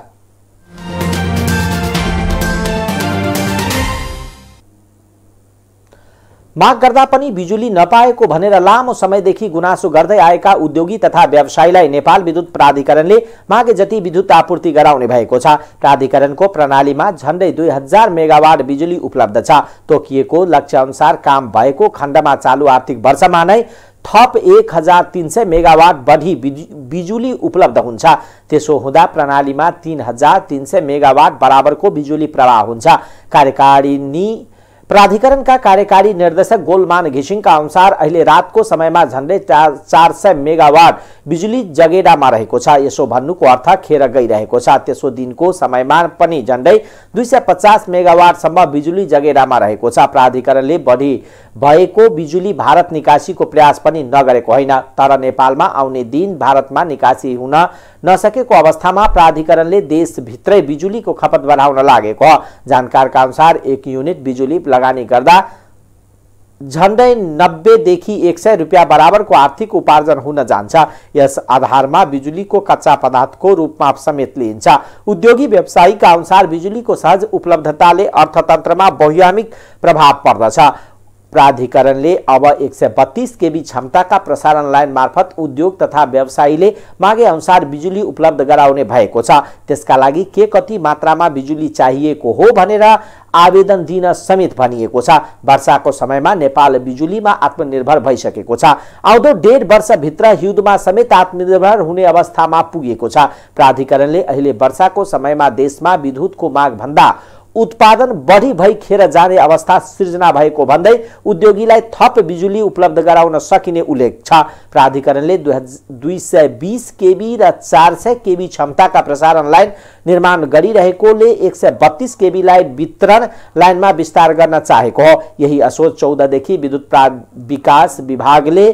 माग गर्दा पनि बिजुली नपाएको भनेर लामो समयदेखि गुनासो गर्दै आएका उद्योगी तथा व्यवसायीलाई नेपाल विद्युत प्राधिकरणले मागे जति विद्युत आपूर्ति गराउने भएको छ। प्राधिकरणको प्रणालीमा झण्डै दुई हजार मेगावाट बिजुली उपलब्ध छ। तोकिएको लक्ष्य अनुसार काम भएको खण्डमा चालू आर्थिक वर्षमा नै थप एक हजार तीन सय मेगावाट बढी बिजुली उपलब्ध हुन्छ। त्यसो हुँदा प्रणालीमा तीन हजार तीन सय मेगावाट बराबरको बिजुली प्रवाह हुन्छ। कार्यकारिणी प्राधिकरणका कार्यकारी निर्देशक गोलमान घिसिङका अनुसार अहिले रातको समयमा झन्डै चार सय मेगावाट बिजुली जगेडामा रहेको छ। यसो भन्नुको अर्थ खेर गइरहेको छ। त्यसो दिनको समयमा पनि झन्डै दुई सय पचास मेगावाटसम्म बिजुली जगेडामा रहेको छ। प्राधिकरणले बढी भएको बिजुली भारत निकासीको प्रयास पनि नगरेको होइन, तर नेपालमा आउने दिन भारतमा निकासी हुन नसकेको अवस्थामा प्राधिकरणले देशभित्रै बिजुलीको खपत बढाउन लागेको हो। जानकारका अनुसार एक युनिट बिजुली लगानी गर्दा झन्डै नब्बेदेखि एक सय रुपियाँ बराबरको आर्थिक उपार्जन हुन जान्छ। यस आधारमा बिजुलीको कच्चा पदार्थको रूपमा समेत लिइन्छ। उद्योगी व्यवसायीका अनुसार बिजुलीको सहज उपलब्धताले अर्थतन्त्रमा बहुआयामिक प्रभाव पर्दछ। प्राधिकरणले अब एक सय बत्तीस केबी क्षमताका प्रसारण लाइन मार्फत उद्योग तथा व्यवसायीले मागे अनुसार बिजुली उपलब्ध गराउने भएको छ। त्यसका लागि के कति मात्रामा बिजुली चाहिएको हो भनेर आवेदन दिन समेत भनिएको छ। वर्षाको समयमा नेपाल बिजुलीमा आत्मनिर्भर भइसकेको छ। आउँदो डेढ वर्षभित्र हिउँदमा समेत आत्मनिर्भर हुने अवस्थामा पुगेको छ। प्राधिकरणले अहिले वर्षाको समयमा देशमा विद्युतको माग भन्दा उत्पादन बढी भई खेर जाने अवस्था सृजना भएको भन्दै उद्योगीलाई थप बिजुली उपलब्ध गराउन सकिने उल्लेख छ। प्राधिकरणले दुई सय बीस केबी र चार सय केबी क्षमताका प्रसारण लाइन निर्माण गरिरहेकोले एक सय बत्तीस केबीलाई वितरण लाइनमा विस्तार गर्न चाहेको हो। यही असोज चौधदेखि विद्युत विकास विभागले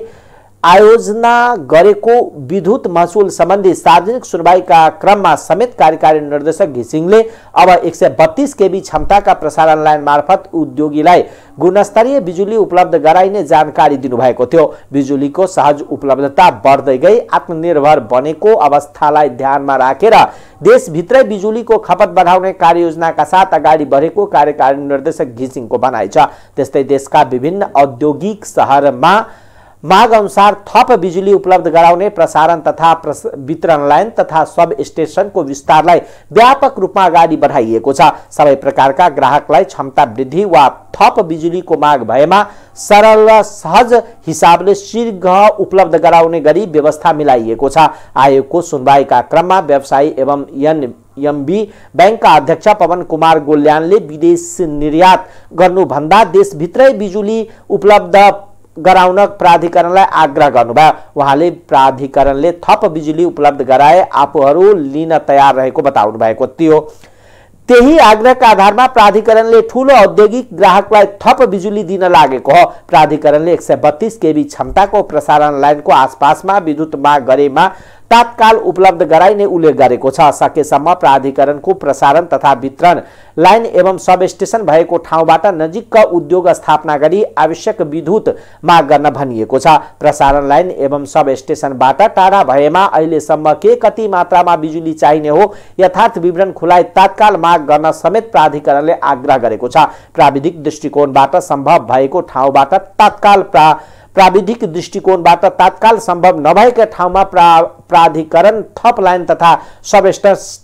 आयोजना गरेको विद्युत महसुल सम्बन्धी सार्वजनिक सुनवाईका क्रममा समेत कार्यकारी निर्देशक घिसिङले अब एक सय बत्तीस केबी क्षमताका प्रसारण लाइन मार्फत उद्योगीलाई गुणस्तरीय बिजुली उपलब्ध गराइने जानकारी दिनुभएको थियो। बिजुलीको सहज उपलब्धता बढ्दै गई आत्मनिर्भर बनेको अवस्थालाई ध्यानमा राखेर देशभित्रै बिजुलीको खपत बढाउने कार्ययोजनाका साथ अगाडि बढेको कार्यकारी निर्देशक घिसिङको भनाइ छ। त्यस्तै देशका विभिन्न औद्योगिक शहरमा माग अनुसार थप बिजुली उपलब्ध गराउने प्रसारण तथा वितरण लाइन तथा सब स्टेशनको विस्तारलाई व्यापक रूपमा अगाडि बढाइएको छ। सबै प्रकारका ग्राहकलाई क्षमता वृद्धि वा थप बिजुलीको माग भएमा सरल र सहज हिसाबले शीघ्र उपलब्ध गराउने गरी व्यवस्था मिलाइएको छ। आयोगको सुनवाईका क्रममा व्यवसायी एवं एन एमबी बैंकका अध्यक्ष पवन कुमार गोल्यानले विदेश निर्यात गर्नुभन्दा देशभित्रै बिजुली उपलब्ध गराउन प्राधिकरणलाई आग्रह गर्नुभयो। उहाँले प्राधिकरणले थप बिजुली उपलब्ध गराए आफूहरू लिन तयार रहेको बताउनु भएको थियो। त्यही आग्रहका आधारमा प्राधिकरणले ठूलो औद्योगिक ग्राहकलाई थप बिजुली दिन लागेको हो। प्राधिकरणले एक सय बत्तीस केबी क्षमताको प्रसारण लाइनको आसपासमा विद्युत माग गरेमा तत्काल उपलब्ध गराइने उल्लेख गरेको छ। सकेसम्म प्राधिकरणको प्रसारण तथा वितरण लाइन एवं सब स्टेशन भएको ठाउँबाट नजिक उद्योग स्थापना गरी आवश्यक विद्युत माग गर्न भनिएको छ। प्रसारण लाइन एवं सब स्टेशनबाट टाढा भएमा अहिलेसम्म के कति मात्रामा बिजुली चाहिने हो यथार्थ विवरण खुलाइ तत्काल माग गर्न समेत प्राधिकरणले आग्रह गरेको छ। प्राविधिक दृष्टिकोणबाट सम्भव भएको ठाउँबाट तत्काल प्रा प्राविधिक दृष्टिकोणबाट तत्काल सम्भव नभएका ठाउँमा प्रा प्राधिकरण थप लाइन तथा सब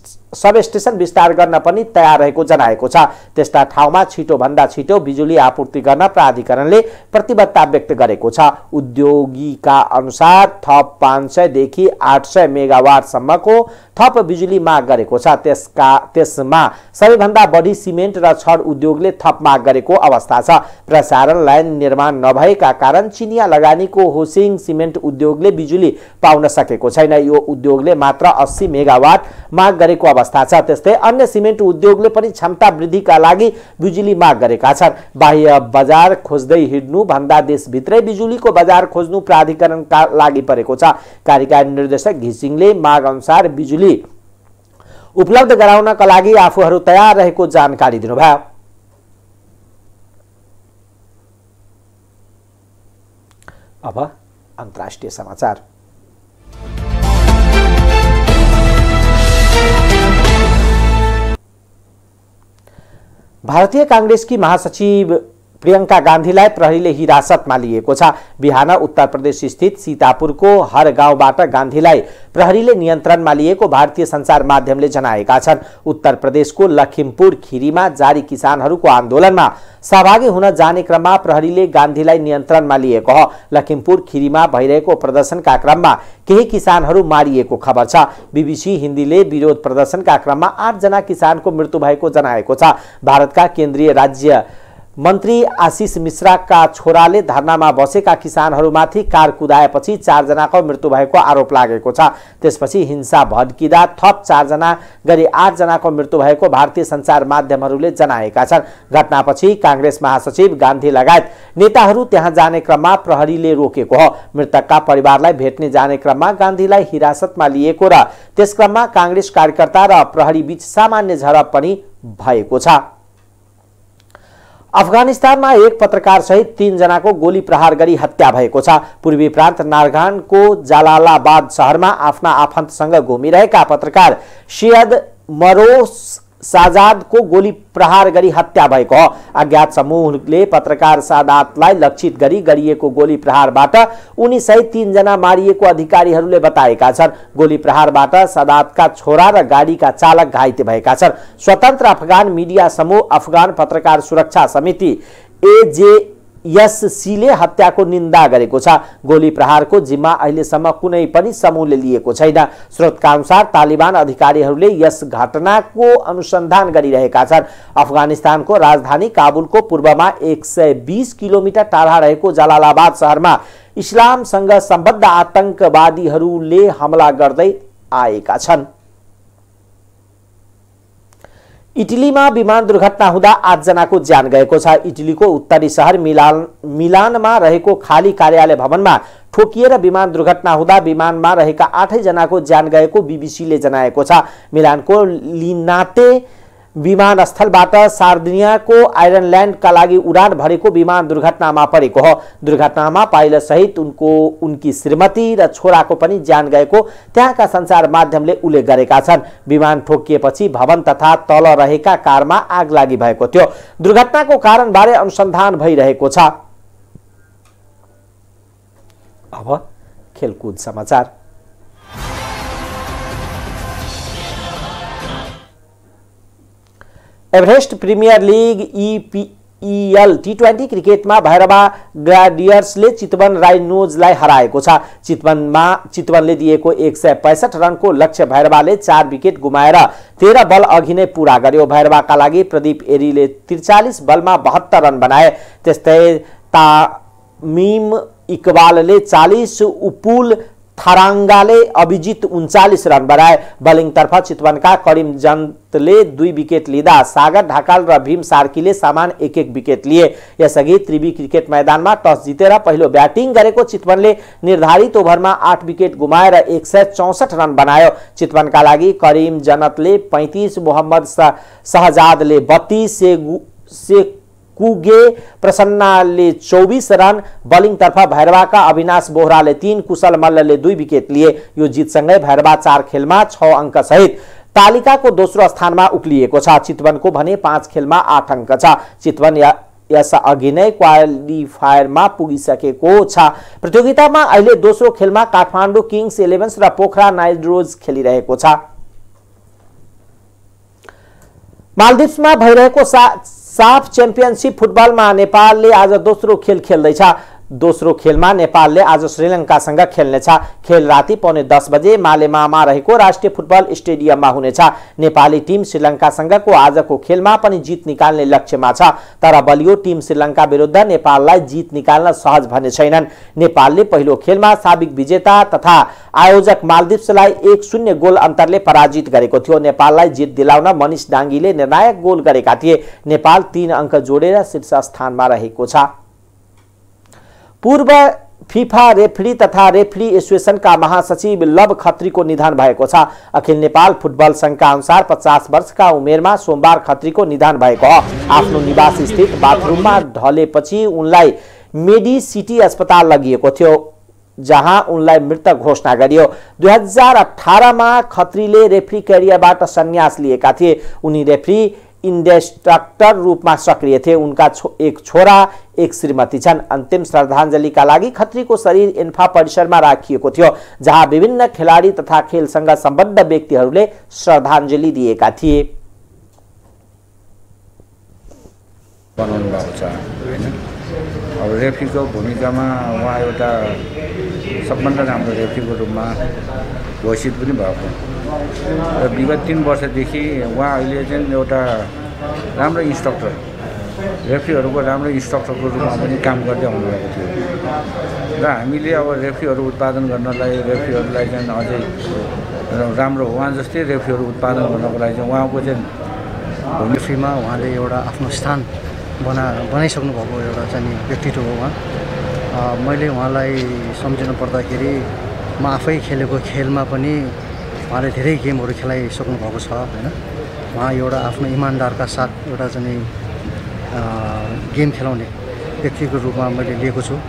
सब स्टेशन विस्तार गर्न पनि तयार रहेको जनाएको छ। त्यस्ता ठाउँमा छिटो भन्दा छिटो बिजुली आपूर्ति गर्न प्राधिकरणले प्रतिबद्धता व्यक्त गरेको छ। उद्योगीका अनुसार थप पाँच सय देखि आठ सय मेगावाटसम्मको थप बिजुली माग गरेको छ। त्यसका त्यसमा सबैभन्दा बढी सिमेन्ट र छड उद्योगले थप माग गरेको अवस्था छ। प्रसारण लाइन निर्माण नभएका कारण चिनिया लगानीको होसिङ सिमेन्ट उद्योगले बिजुली पाउन सकेको छैन। यो उद्योगले मात्र अस्सी मेगावाट माग गरेको अवस्था छ। त्यस्तै अन्य सिमेन्ट उद्योगले पनि क्षमता वृद्धिका लागि बिजुली माग गरेका छन्। बाह्य बजार खोज्दै हिँड्नु भन्दा देशभित्रै बिजुलीको बजार खोज्नु प्राधिकरणका लागि परेको छ। कार्यकारी निर्देशक घिसिङले माग अनुसार बिजुली उपलब्ध गराउनका लागि आफूहरू तयार रहेको जानकारी दिनुभयो। अब अन्तर्राष्ट्रिय समाचार। भारतीय कांग्रेसकी महासचिव प्रियंका गान्धीलाई प्रहरीले हिरासतमा लिएको छ। बिहान उत्तर प्रदेश स्थित सीतापुरको हर गाउँबाट गान्धीलाई प्रहरीले नियन्त्रणमा लिएको भारतीय सञ्चार माध्यमले जनाएका छन्। उत्तर प्रदेशको लखिमपुर खिरीमा जारी किसानहरूको आन्दोलनमा सहभागी हुन जाने क्रममा प्रहरीले गान्धीलाई नियन्त्रणमा लिएको हो। लखिमपुर खिरीमा भइरहेको प्रदर्शनका क्रममा केही किसानहरू मारिएको खबर छ। बीबीसी हिन्दीले विरोध प्रदर्शनका क्रममा आठ जना किसानको मृत्यु भएको जनाएको छ। भारतका केन्द्रीय राज्य मन्त्री आशिष मिश्राका छोराले धरनामा बसेका किसानहरूमाथि कार कुदाएपछि चारजनाको मृत्यु भएको आरोप लागेको छ। त्यसपछि हिंसा भड्किँदा थप चारजना गरी आठजनाको मृत्यु भएको भारतीय सञ्चार माध्यमहरूले जनाएका छन्। घटनापछि काङ्ग्रेस महासचिव गान्धी लगायत नेताहरू त्यहाँ जाने क्रममा प्रहरीले रोकेको हो। मृतकका परिवारलाई भेट्ने जाने क्रममा गान्धीलाई हिरासतमा लिएको र त्यस क्रममा काङ्ग्रेस कार्यकर्ता र प्रहरी बीच सामान्य झडप पनि भएको छ। अफगानिस्तानमा एक पत्रकार सहित तीन जनाको गोली प्रहार गरी हत्या भएको छ। पूर्वी प्रान्त नारगानको जलालाबाद शहरमा आफ्ना आफन्तसँग घुमिरहेका पत्रकार सैयद मरोस साजादको गोली प्रहार गरी हत्या भएको हो। अज्ञात समूहले पत्रकार सादातलाई लक्षित गरी गरिएको गोली प्रहारबाट उनी सहित तीन जना मारिएको अधिकारीहरूले बताएका छन्। गोली प्रहारबाट सादातका छोरा र गाडीका चालक घाइते भएका छन्। स्वतन्त्र अफगान मिडिया समूह अफगान पत्रकार सुरक्षा समिति एजेएससीले हत्याको निन्दा गरेको छ। गोली प्रहारको जिम्मा अहिलेसम्म कुनै पनि समूहले लिएको छैन। स्रोतका अनुसार तालिबान अधिकारीहरूले यस घटनाको अनुसन्धान गरिरहेका छन्। अफगानिस्तानको राजधानी काबुलको पूर्वमा एक सय बीस किलोमिटर टाढा रहेको जलालाबाद शहरमा इस्लामसँग सम्बद्ध आतंकवादीहरूले हमला गर्दै आएका छन्। इटलीमा विमान दुर्घटना हुँदा आठजनाको ज्यान गएको छ। इटलीको उत्तरी सहर मिलान मिलानमा रहेको खाली कार्यालय भवनमा ठोकिएर विमान दुर्घटना हुँदा विमानमा रहेका आठै जनाको ज्यान गएको बीबीसीले जनाएको छ। मिलानको लिनाते विमानस्थलबाट सार्दिनियाको आयरल्यान्डका लागि उडान भरेको विमान दुर्घटनामा परेको हो। दुर्घटनामा पाइलट सहित उनको उनकी श्रीमती र छोराको पनि ज्यान गएको त्यहाँका सञ्चार माध्यमले उल्लेख गरेका छन्। विमान ठोकिएपछि भवन तथा तल रहेका कारमा आग लागि भएको थियो। दुर्घटनाको कारणबारे अनुसन्धान भइरहेको छ। अब खेलकुद समाचार। Everest premier league EPL T twenty क्रिकेटमा भैरवा ग्लाडियर्सले चितवन राइनोजलाई हराएको छ। चितवनमा चितवनले दिएको एक सय पैंसठ रनको लक्ष्य भैरवाले चार विकेट गुमाएर तेह्र बल अघि नै पूरा गर्यो। भैरवाका लागि प्रदीप एरीले त्रिचालिस बलमा बहत्तर रन बनाए। त्यस्तै तामिम इकबालले चालीस, उपुल थाराङ्गाले अभिजित उन्चालिस रन बनाए। बलिङतर्फ चितवनका करिम जन्तले दुई विकेट लिँदा सागर ढाकाल र भीम सार्कीले समान एक एक विकेट लिए। यसअघि त्रिवी क्रिकेट मैदानमा टस जितेर पहिलो ब्याटिङ गरेको चितवनले निर्धारित ओभरमा आठ विकेट गुमाएर एक सय चौसठ रन बनायो। चितवनका लागि करिम जन्नतले पैंतीस, मोहम्मद शहजादले बत्तीस, से कुगे प्रसन्नाले चौबीस रन। बलिङतर्फ भैरवाका अविनाश बोहराले तीन, कुशल मल्लले दुई विकेट लिए। यो जितसँगै भैरवा चार खेलमा छ अङ्क सहित तालिकाको दोस्रो स्थानमा उक्लिएको छ। चितवनको भने पाँच खेलमा आठ अङ्क छ। चितवन यस अघि नै क्वालिफायरमा पुगिसकेको छ। प्रतियोगितामा अहिले दोस्रो खेलमा काठमाडौँ किङ्स इलेभेन्स र पोखरा नाइट्रोज खेलिरहेको छ। मालदिप्समा भइरहेको साफ च्याम्पियनशिप फुटबलमा नेपालले आज दोस्रो खेल खेल्दैछ। दोस्रो खेलमा नेपालले आज श्रीलङ्कासँग खेल्नेछ। खेल राति पौने दस बजे मालेमामा रहेको राष्ट्रिय फुटबल स्टेडियममा हुनेछ। नेपाली टिम श्रीलङ्कासँगको आजको खेलमा पनि जित निकाल्ने लक्ष्यमा छ। तर बलियो टिम श्रीलङ्का विरुद्ध नेपाललाई जित निकाल्न सहज भने छैनन्। नेपालले पहिलो खेलमा साबिक विजेता तथा आयोजक मालदिप्सलाई एक शून्य गोल अन्तरले पराजित गरेको थियो। नेपाललाई जित दिलाउन मनिष डाङ्गीले निर्णायक गोल गरेका थिए। नेपाल तीन अङ्क जोडेर शीर्ष स्थानमा रहेको छ। पूर्व फिफा रेफ्री तथा रेफ्री एसोसिएसनका महासचिव लव खत्रीको निधन भएको छ। अखिल नेपाल फुटबल संघका अनुसार पचास वर्षका उमेरमा सोमबार खत्रीको निधन भएको हो। आफ्नो निवास स्थित बाथरुममा ढलेपछि उनलाई मेडिसिटी अस्पताल लगिएको थियो, जहाँ उनलाई मृत घोषणा गरियो। दुई हजार अठारमा खत्रीले रेफ्री क्यारियरबाट सन्यास लिएका थिए। उनी रेफ्री इन्स्ट्रक्टर रूपमा सक्रिय थिए। उनका छो, एक छोरा एक श्रीमती छन्। अन्तिम श्रद्धाञ्जलीका लागि खत्रीको शरीर इन्फा परिसरमा राखिएको थियो, जहाँ विभिन्न खेलाडी तथा खेलसँग सम्बद्ध व्यक्तिहरूले श्रद्धाञ्जली दिएका थिए। बनाउनु भएको छ हैन। अब रेफ्रीको भूमिकामा उहाँ एउटा सबभन्दा राम्रो रेफ्रीको रूपमा घोषित पनि भएको र विगत तीन वर्षदेखि उहाँ अहिले चाहिँ एउटा राम्रो इन्स्ट्रक्टर रेफ्रीहरूको राम्रो इन्स्ट्रक्टरको रूपमा पनि काम गर्दै आउनुभएको थियो र हामीले अब रेफ्रीहरू उत्पादन गर्नलाई रेफ्रीहरूलाई चाहिँ अझै राम्रो उहाँ जस्तै रेफ्रीहरू उत्पादन गर्नको लागि चाहिँ उहाँको चाहिँ रेफ्रीमा उहाँले एउटा आफ्नो स्थान बना बनाइसक्नु भएको एउटा चाहिँ व्यक्तित्व हो उहाँ। मैले उहाँलाई सम्झिनु पर्दाखेरि म आफै खेलेको खेलमा पनि उहाँले धेरै गेमहरू खेलाइसक्नु भएको छ होइन। उहाँ एउटा आफ्नो इमान्दारका साथ एउटा चाहिँ गेम खेलाउने व्यक्तिको रूपमा मैले लिएको छु।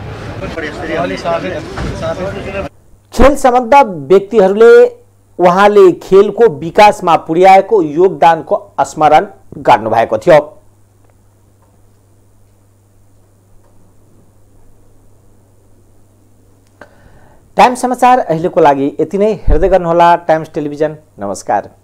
खेल सम्बद्ध व्यक्तिहरूले उहाँले खेलको विकासमा पुर्याएको योगदानको स्मरण गर्नुभएको थियो। टाइम्स समाचार अहिलेको लागि यति नै। हेर्दै गर्नुहोला टाइम्स टेलिभिजन। नमस्कार।